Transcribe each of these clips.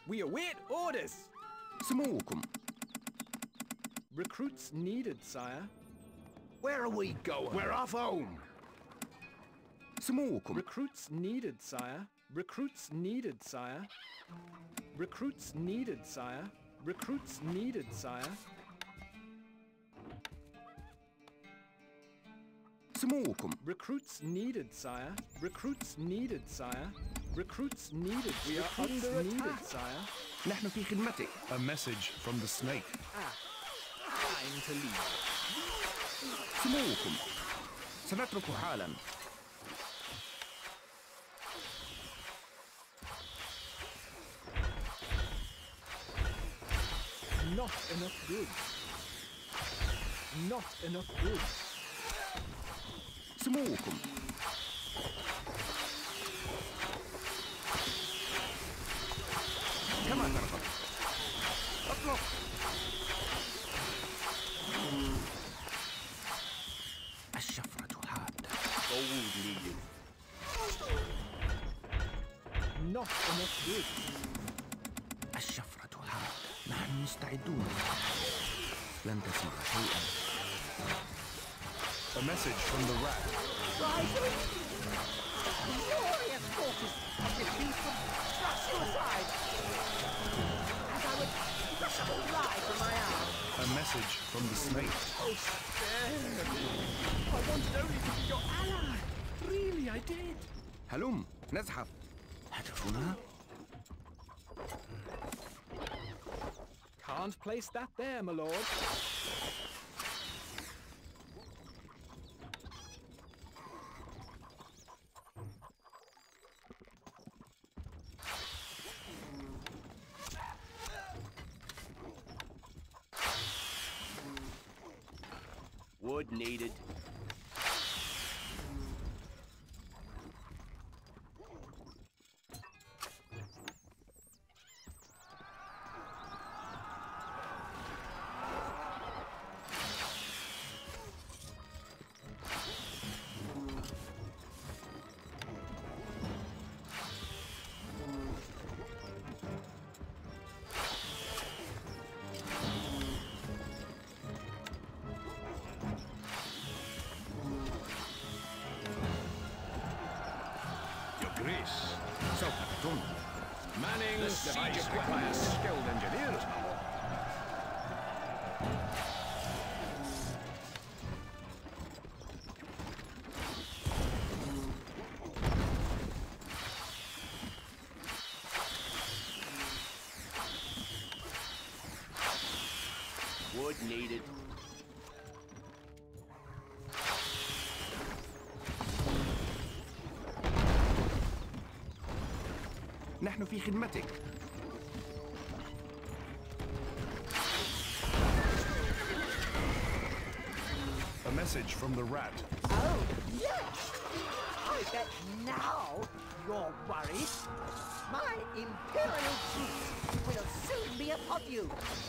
We await orders. سموكم. Recruits needed, sire. Where are we going? We're off home. سموكم. Recruits needed, sire. Recruits needed, sire. Recruits needed, sire. Recruits needed, sire. سموكم. Recruits needed, sire. Recruits needed, sire. Recruits needed. We are under attack, sire. نحن في خدمتك. A message from the snake. Time to leave. سموكم. سنترك حالا. Not enough goods. Not enough goods. سموكم. كما ترغب. اطلق. الشفرة حادة. Gold needed. Not enough goods. الشفرة حادة. نحن مستعدون. لن تسمع شيئا. A message from the rat. Glorious forces of this beast would thrust you aside as I would brush up a fly from my eye. A message from the snake. Oh, spare me. I wanted only to be your ally. Really, I did. هلم نزحف. هدفنا Can't place that there, my lord. Wood needed. Grace. سوف تتم. Manning This siege device equipment. requires skilled engineers, my lord. Wood needed. نحن في خدمتك. A message from the rat. Oh, yes! I bet now you're worried. My imperial troops will soon be upon you.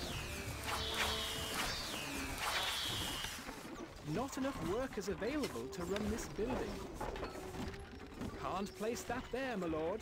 Not enough workers available to run this building. Can't place that there, my lord.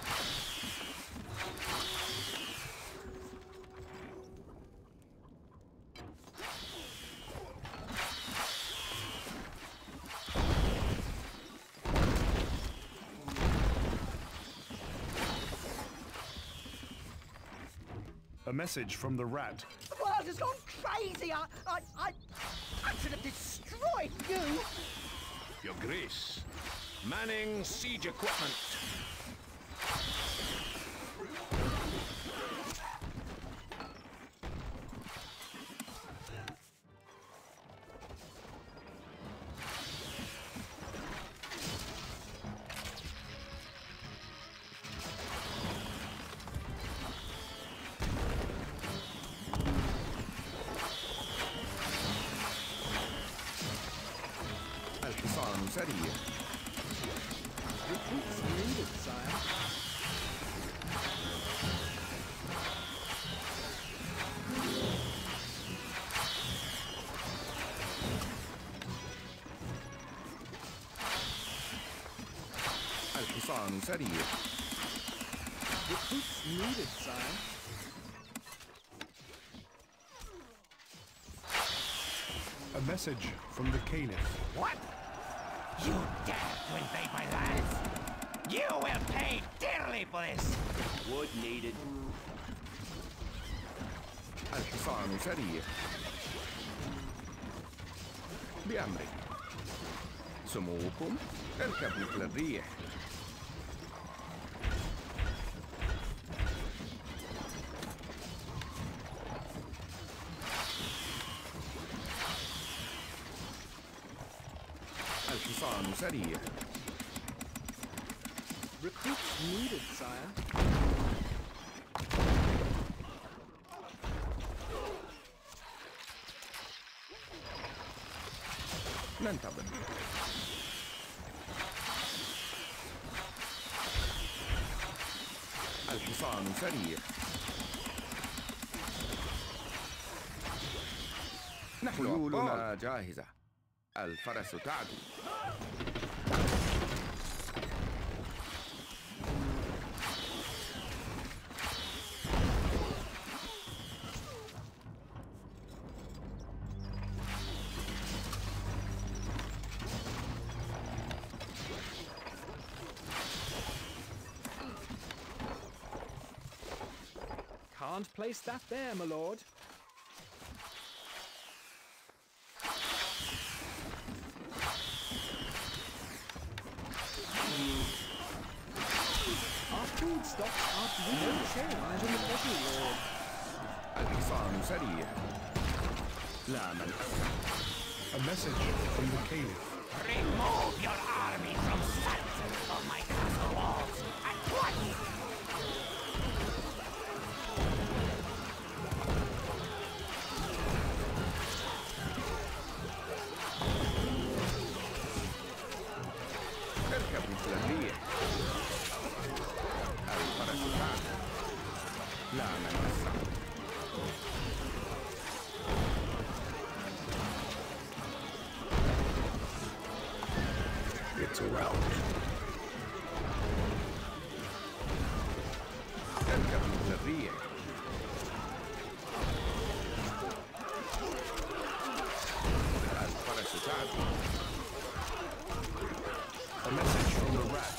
A message from the rat. The world has gone crazy. I should have destroyed you. Your Grace. Manning siege equipment. الحصان سريع. Recruits needed, sire. الحصان سريع. Recruits needed, sire. A message from the Caliph. What? You dare to invade my lands? You will pay dearly for this! Wood needed. الحصان سريع. بأمرك. سموكم اركب مثل الريح. الحصان سريع. Recruits needed, sire. ننتظر. الحصان سريع. نحن خيولنا جاهزة. الفرس تعدو. Can't place that there, my lord. Our food stocks are being changed in the body, lord. الحصان سريع. لا من أسرع. A message from the Caliph. Remove your army from sight of my castle walls at once! اركب مثل الريح. الفرس تعدو. لا من أسرع. It's a rout. اركب مثل الريح. الفرس تعدو. A message from the rat.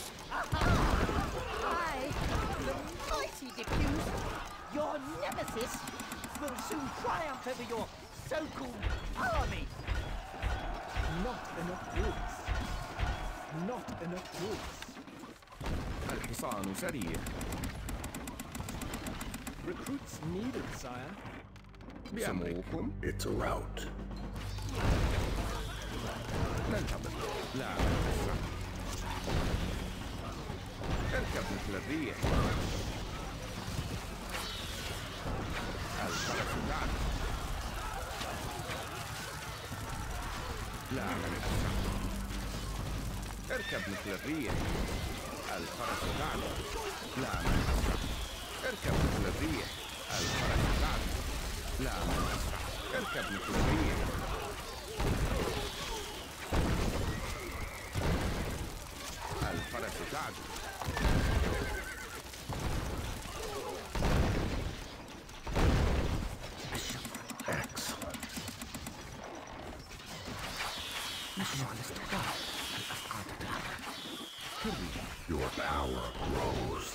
I, the mighty Diffuse, your nemesis, will soon triumph over your so-called army. Not enough woods. Not enough woods. الحصان سريع. Recruits needed, sire. بأمركم. It's a rout. ننتظر. لا من أسرع. اركب مثل الريح. الفرس تعدو. لا من أسرع. اركب مثل الريح. الفرس تعدو. لا من أسرع. اركب مثل الريح. الفرس تعدو. لا من أسرع. اركب مثل الريح. الفرس تعدو. Excellent. Your power grows.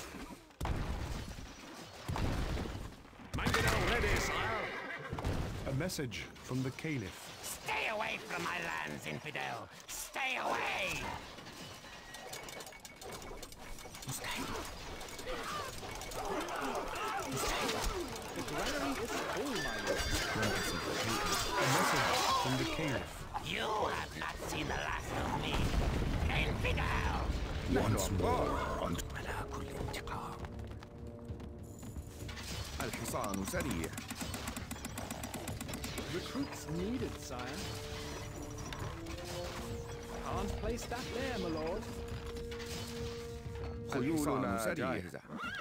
Mangonel ready, sire. A message from the Caliph. Stay away from my lands, infidel! Stay away! The granary is full, my lord. A message from the Caliph. You have not seen the last of me, infidel! Once more on على كل انتقام. الحصان سريع. Recruits needed, sire. Can't place that there, my lord. خيولنا جاهزة.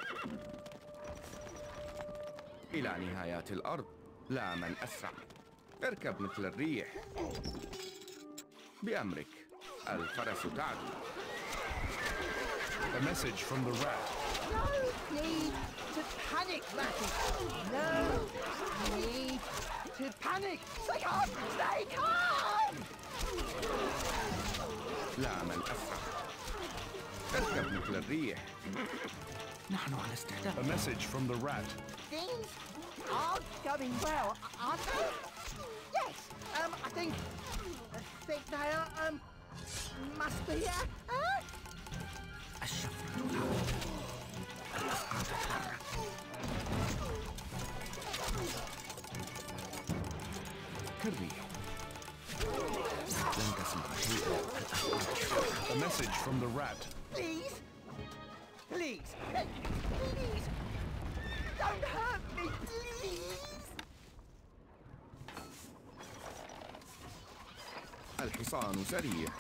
إلى نهايات الأرض. لا من أسرع. اركب مثل الريح. بأمرك. الفرس تعدو. A message from the rat. No need to panic, Matty. No need to panic. Stay calm! Stay calm! لا من أسرع. اركب مثل الريح. نحن على استعداد. A message from the rat. Things aren't going well, aren't they? Yes. I think they are. Must be. الشفرة تحاول. الأفكار تتحرك. كالريح. لن تسمع شيئا. A message from the rat. Please, please, please, don't hurt me, please. الحصان سريع.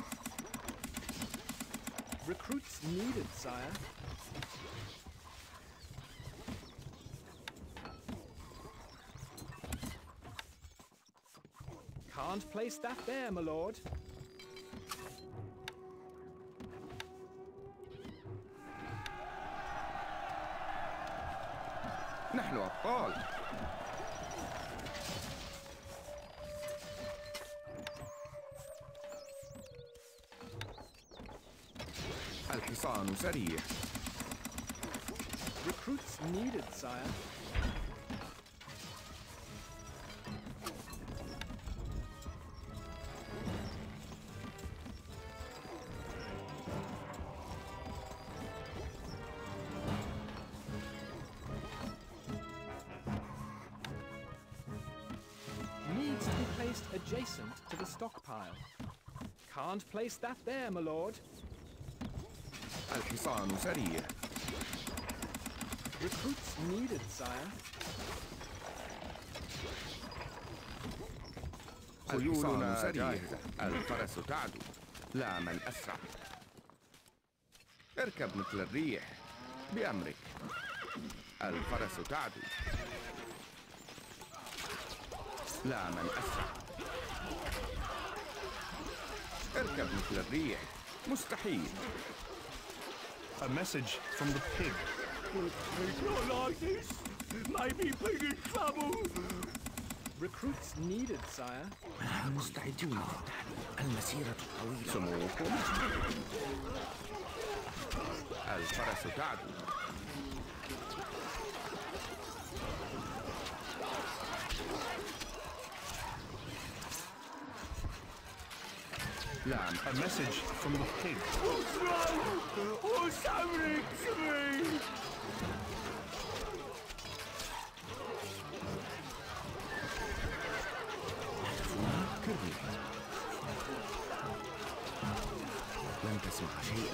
Recruits needed, sire. Can't place that there, my lord. نحن أبطال. الحصان سريع. Recruits needed, sire. Needs to be placed adjacent to the stockpile. Can't place that there, my lord. الحصان سريع. Recruits needed, sire. خيولنا جاهزة. الفرس تعدو. لا من أسرع. اركب مثل الريح. بأمرك. الفرس تعدو. لا من أسرع. اركب مثل الريح. مستحيل. A message from the pig. It's not like this. Maybe pig in trouble. Recruits needed, sire. ونحن مستعدون. المسيرة طويلة. سموكم. الفرس تعدو. لا. A message from the pig. What's wrong? What's happening to me? كالريح. لن تسمع شيئا.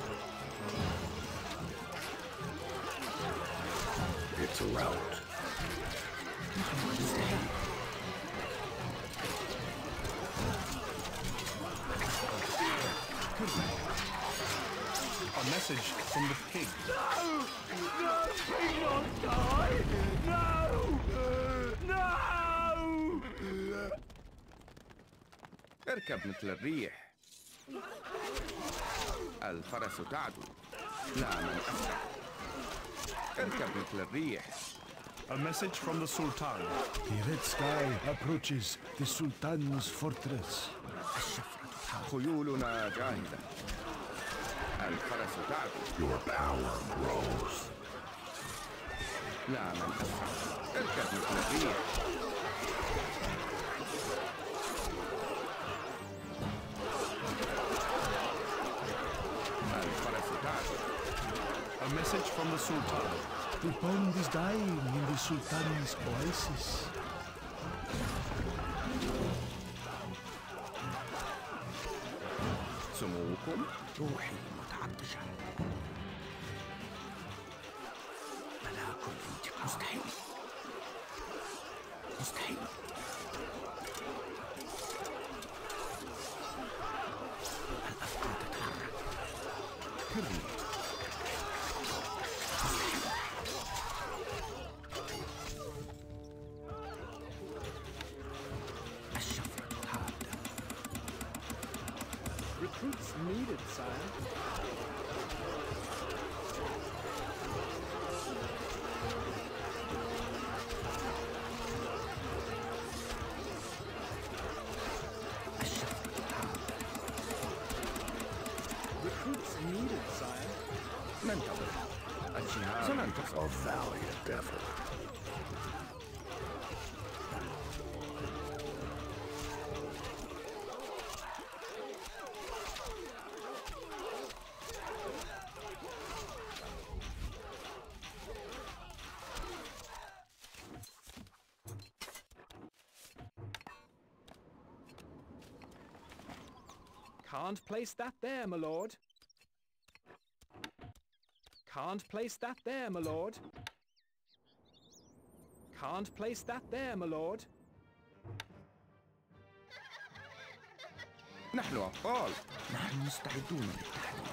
It's a rout. A message from the pig. No! No! Pig not die! No! No! اركب مثل الريح. الفرس تعدو. لا من أسرع. اركب مثل الريح. A message from the Sultan. The red sky approaches the Sultan's fortress. خيولنا جاهزة. الفرس تعدو. Your power grows. لا من أسرع. اركب مثل الريح. الفرس تعدو. A message from the Sultan. The pond is dying in the Sultan's oasis. سموكم. روحي متعطشة. ملاك الانتقام. مستحيل. مستحيل. الأفكار تتحرك. كالريح. الشفرة حادة. Recruits needed, sire. Recruits needed, sire. ننتظر. الشهاب سننتصر. A valiant effort. Can't place that there, my lord. Can't place that there, my lord. Can't place that there, my lord. نحن أبطال. نحن مستعدون للتحدي.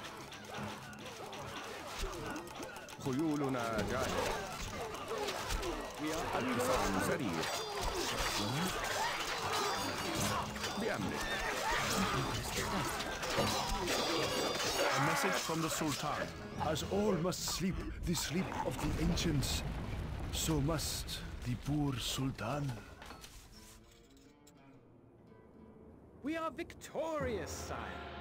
خيولنا جاهزة. الحصان سريع. بأمرك. A message from the Sultan. As all must sleep the sleep of the ancients, so must the poor Sultan. We are victorious, sire.